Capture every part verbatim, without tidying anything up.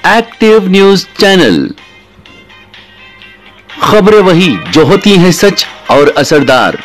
Active news channel. खबरें वही जो होती हैं सच और असरदार।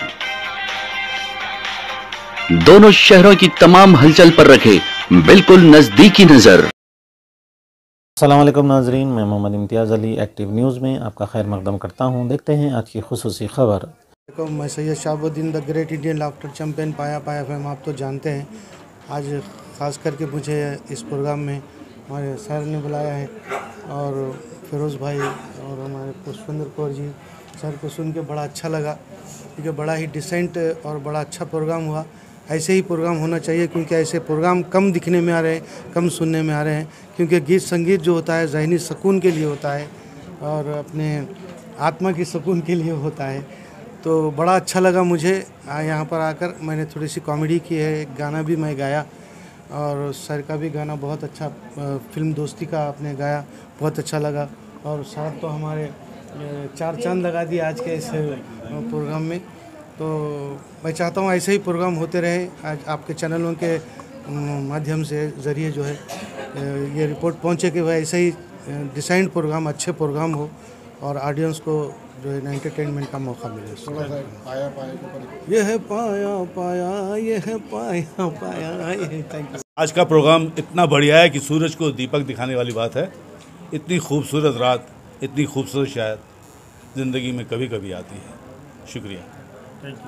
दोनों शहरों की तमाम हलचल पर रखे बिल्कुल नजदीकी नजर। अस्सलाम वालेकुम नाजरीन, मैं मोहम्मद इम्तियाज़ अली एक्टिव न्यूज़ में आपका खैर मकदम करता हूं। देखते हैं आज की खुसूसी खबर। मैं Syed Shahabuddin the great Indian laughter champion पाया पाया फेम आप तो जानते हैं। आज ख़ास करके मुझे इस प्रोग्राम में हमारे सर ने बुलाया है और फिरोज़ भाई और हमारे पुष्पेंद्र कौर जी सर को सुन के बड़ा अच्छा लगा, क्योंकि बड़ा ही डिसेंट और बड़ा अच्छा प्रोग्राम हुआ। ऐसे ही प्रोग्राम होना चाहिए, क्योंकि ऐसे प्रोग्राम कम दिखने में आ रहे हैं, कम सुनने में आ रहे हैं। क्योंकि गीत संगीत जो होता है ज़हनी सुकून के लिए होता है और अपने आत्मा की सुकून के लिए होता है। तो बड़ा अच्छा लगा मुझे यहाँ पर आकर। मैंने थोड़ी सी कॉमेडी की है, एक गाना भी मैं गाया और सर का भी गाना बहुत अच्छा, फिल्म दोस्ती का आपने गाया, बहुत अच्छा लगा। और सर तो हमारे चार चांद लगा दिए आज के इस प्रोग्राम में। तो मैं चाहता हूँ ऐसे ही प्रोग्राम होते रहे। आज आपके चैनलों के माध्यम से ज़रिए जो है ये रिपोर्ट पहुँचे कि वह ऐसे ही डिसेंट प्रोग्राम, अच्छे प्रोग्राम हो और ऑडियंस को जो है एंटरटेनमेंट का मौका मिले। पाया पाया ये है पाया पाया, ये है पाया पाया, ये थैंक यू। आज का प्रोग्राम इतना बढ़िया है कि सूरज को दीपक दिखाने वाली बात है। इतनी खूबसूरत रात, इतनी खूबसूरत शायद ज़िंदगी में कभी कभी आती है। शुक्रिया, थैंक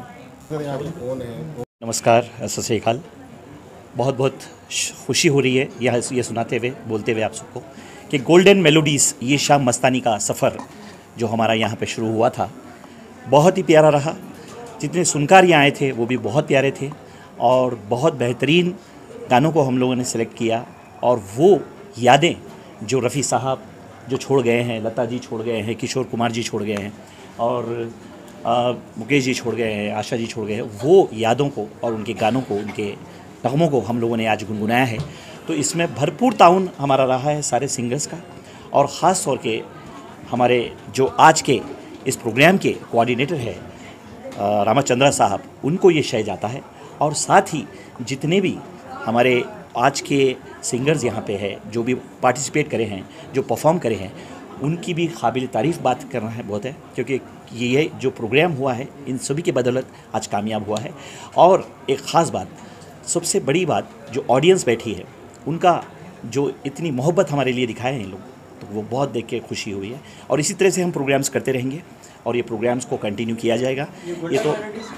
यू। नमस्कार, सत श्री अकाल। बहुत बहुत खुशी हो रही है यह ये सुनाते हुए, बोलते हुए आप सबको कि गोल्डन मेलोडीज़ ये शाम मस्तानी का सफ़र जो हमारा यहाँ पे शुरू हुआ था बहुत ही प्यारा रहा। जितने सुनकार यहाँ आए थे वो भी बहुत प्यारे थे और बहुत बेहतरीन गानों को हम लोगों ने सेलेक्ट किया। और वो यादें जो रफ़ी साहब जो छोड़ गए हैं, लता जी छोड़ गए हैं, किशोर कुमार जी छोड़ गए हैं और आ, मुकेश जी छोड़ गए हैं, आशा जी छोड़ गए हैं, वो यादों को और उनके गानों को, उनके नगमों को हम लोगों ने आज गुनगुनाया है। तो इसमें भरपूर ताउन हमारा रहा है सारे सिंगर्स का, और ख़ास तौर के हमारे जो आज के इस प्रोग्राम के कोऑर्डिनेटर है रामाचंद्रा साहब, उनको ये श्रेय जाता है। और साथ ही जितने भी हमारे आज के सिंगर्स यहाँ पे है जो भी पार्टिसिपेट करे हैं, जो परफॉर्म करे हैं, उनकी भी काबिल तारीफ़ बात करना है बहुत है, क्योंकि ये जो प्रोग्राम हुआ है इन सभी के बदौलत आज कामयाब हुआ है। और एक ख़ास बात, सबसे बड़ी बात, जो ऑडियंस बैठी है उनका जो इतनी मोहब्बत हमारे लिए दिखाए हैं इन लोग, तो वो बहुत देख के खुशी हुई है। और इसी तरह से हम प्रोग्राम्स करते रहेंगे और ये प्रोग्राम्स को कंटिन्यू किया जाएगा। ये तो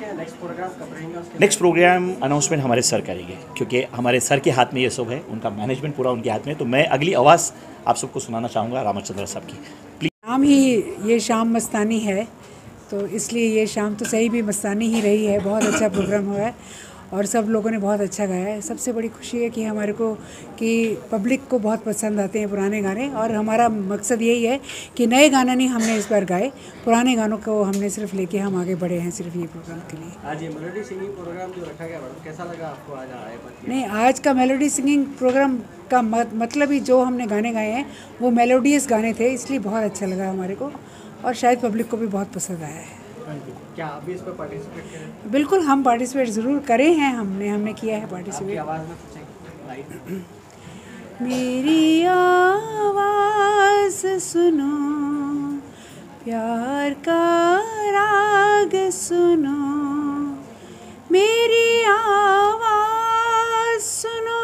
नेक्स्ट प्रोग्राम अनाउंसमेंट हमारे सर करेंगे, क्योंकि हमारे सर के हाथ में ये सब है, उनका मैनेजमेंट पूरा उनके हाथ में। तो मैं अगली आवाज़ आप सबको सुनाना चाहूँगा रामाचंद्र साहब की। प्लीज़। नाम ही ये शाम मस्तानी है, तो इसलिए ये शाम तो सही भी मस्तानी ही रही है। बहुत अच्छा प्रोग्राम हुआ है और सब लोगों ने बहुत अच्छा गाया है। सबसे बड़ी खुशी है कि हमारे को कि पब्लिक को बहुत पसंद आते हैं पुराने गाने, और हमारा मकसद यही है कि नए गाने नहीं हमने इस बार गाए, पुराने गानों को हमने सिर्फ लेके हम आगे बढ़े हैं सिर्फ ये प्रोग्राम के लिए। आज ये मेलोडी सिंगिंग प्रोग्राम जो रखा गया, कैसा लगा आपको आज आए? नहीं, आज का मेलोडी सिंगिंग प्रोग्राम का मतलब ही जो हमने गाने गाए हैं वो मेलोडियस गाने थे, इसलिए बहुत अच्छा लगा हमारे को और शायद पब्लिक को भी बहुत पसंद आया है। क्या आप भी इस पर पार्टिसिपेट करें? बिल्कुल, हम पार्टिसिपेट ज़रूर करे हैं, हमने हमने किया है पार्टिसिपेट। आवाज़ में कुछ मेरी आवाज़ सुनो, प्यार का राग सुनो, मेरी आवाज़ सुनो।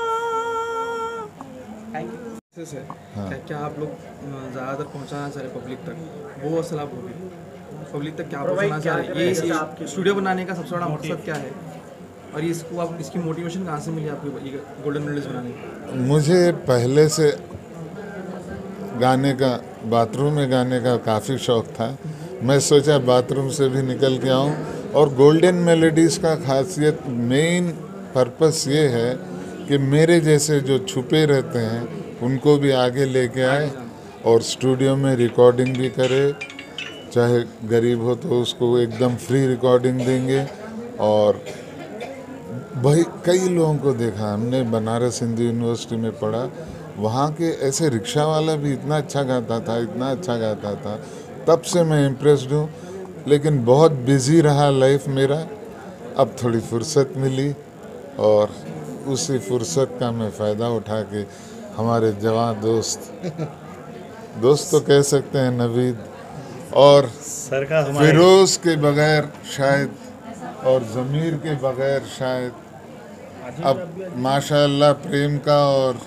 से हाँ। क्या, क्या आप लोग ज़्यादातर पहुंचाना चाह रहे पब्लिक तक, वो असल आप होगी पब्लिक तक क्या पहुंचाना चाह रहे? ये स्टूडियो बनाने का सबसे बड़ा मकसद क्या है और ये इसको आप इसकी मोटिवेशन कहाँ से मिली आपको गोल्डन मेडल्स बनाने की? मुझे पहले से गाने का, बाथरूम में गाने का काफ़ी शौक़ था। मैं सोचा बाथरूम से भी निकल के आऊँ, और गोल्डन मेलोडीज़ का खासियत, मेन पर्पस ये है कि मेरे जैसे जो छुपे रहते हैं उनको भी आगे लेके आए और स्टूडियो में रिकॉर्डिंग भी करे। चाहे गरीब हो तो उसको एकदम फ्री रिकॉर्डिंग देंगे। और भाई कई लोगों को देखा हमने, बनारस हिंदू यूनिवर्सिटी में पढ़ा, वहाँ के ऐसे रिक्शा वाला भी इतना अच्छा गाता था, इतना अच्छा गाता था। तब से मैं इम्प्रेस्ड हूँ, लेकिन बहुत बिजी रहा लाइफ मेरा। अब थोड़ी फुर्सत मिली और उसी फुर्सत का मैं फ़ायदा उठा के हमारे जवान दोस्त दोस्त तो कह सकते हैं नवीद, और सर का हमारे फिरोज के बगैर शायद और ज़मीर के बगैर शायद, अब माशाअल्लाह प्रेम का और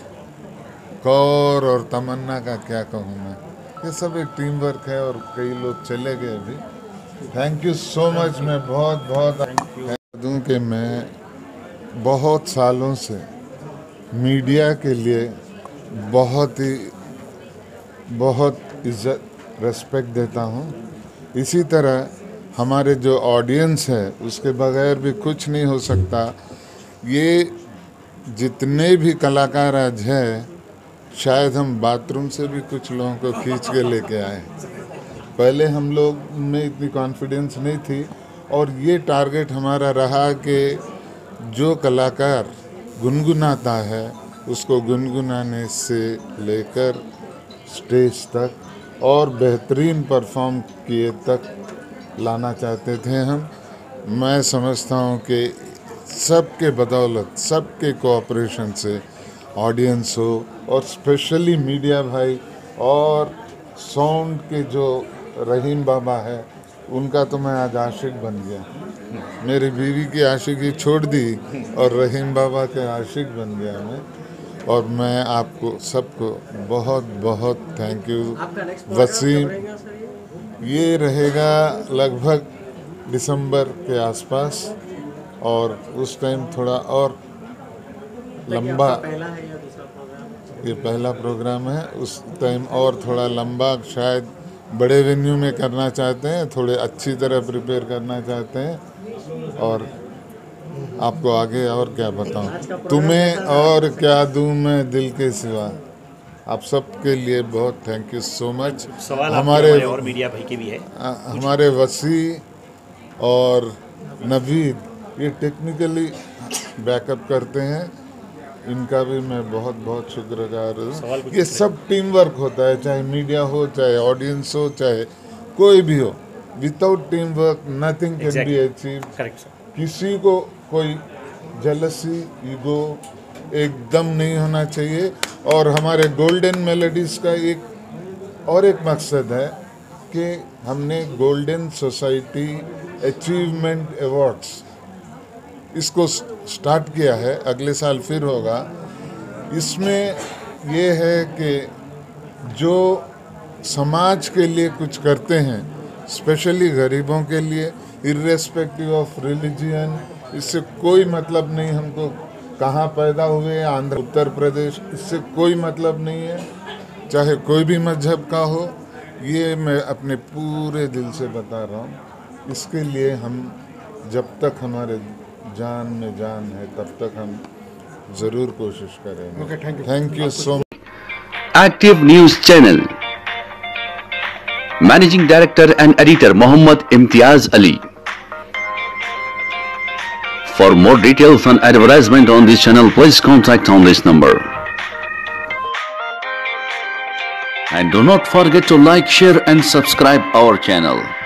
कौर और तमन्ना का क्या कहूँ मैं, ये सब एक टीम वर्क है और कई लोग चले गए अभी। Thank you so much. मैं बहुत बहुत दूँ कि मैं बहुत सालों से मीडिया के लिए बहुत ही बहुत इज्जत रेस्पेक्ट देता हूँ। इसी तरह हमारे जो ऑडियंस है उसके बगैर भी कुछ नहीं हो सकता। ये जितने भी कलाकार आज हैं, शायद हम बाथरूम से भी कुछ लोगों को खींच के लेके आए। पहले हम लोग में इतनी कॉन्फिडेंस नहीं थी और ये टारगेट हमारा रहा कि जो कलाकार गुनगुनाता है उसको गुनगुनाने से लेकर स्टेज तक और बेहतरीन परफॉर्म किए तक लाना चाहते थे हम। मैं समझता हूँ कि सबके बदौलत, सबके कोऑपरेशन से ऑडियंस हो और स्पेशली मीडिया भाई और साउंड के जो रहीम बाबा है, उनका तो मैं आज आशिक बन गया। मेरी बीवी की आशिकी छोड़ दी और रहीम बाबा के आशिक बन गया मैं। और मैं आपको सबको बहुत बहुत थैंक यू। वसीम, ये रहेगा लगभग दिसंबर के आसपास और उस टाइम थोड़ा और लंबा, ये पहला प्रोग्राम है, उस टाइम और थोड़ा लंबा शायद बड़े वेन्यू में करना चाहते हैं, थोड़े अच्छी तरह प्रिपेयर करना चाहते हैं। और आपको आगे और क्या बताऊं, तुम्हें और क्या दूं मैं दिल के सिवा। आप सबके लिए बहुत थैंक यू सो मच। सवाल हमारे हमारे और मीडिया भाई के भी है। आ, हमारे वसी और नवीद ये टेक्निकली बैकअप करते हैं, इनका भी मैं बहुत बहुत शुक्रगुजार हूँ। ये सब टीम वर्क होता है, चाहे मीडिया हो, चाहे ऑडियंस हो, चाहे कोई भी हो। Without team work nothing can be achieve. किसी को कोई जेलसी, ईगो एकदम नहीं होना चाहिए। और हमारे गोल्डन मेलोडीज़ का एक और एक मकसद है कि हमने गोल्डन सोसाइटी अचीवमेंट अवार्ड्स इसको स्टार्ट किया है, अगले साल फिर होगा। इसमें ये है कि जो समाज के लिए कुछ करते हैं, स्पेशली गरीबों के लिए, इर्रेस्पेक्टिव ऑफ रिलीजियन, इससे कोई मतलब नहीं हमको कहाँ पैदा हुए, आंध्र उत्तर प्रदेश, इससे कोई मतलब नहीं है, चाहे कोई भी मजहब का हो। ये मैं अपने पूरे दिल से बता रहा हूँ। इसके लिए हम जब तक हमारे जान में जान है तब तक हम जरूर कोशिश करेंगे। Thank you so much. Active news channel, managing director and editor Mohammad Imtiaz Ali. For more details and advertisement on this channel, please contact on this number. And do not forget to like, share and subscribe our channel.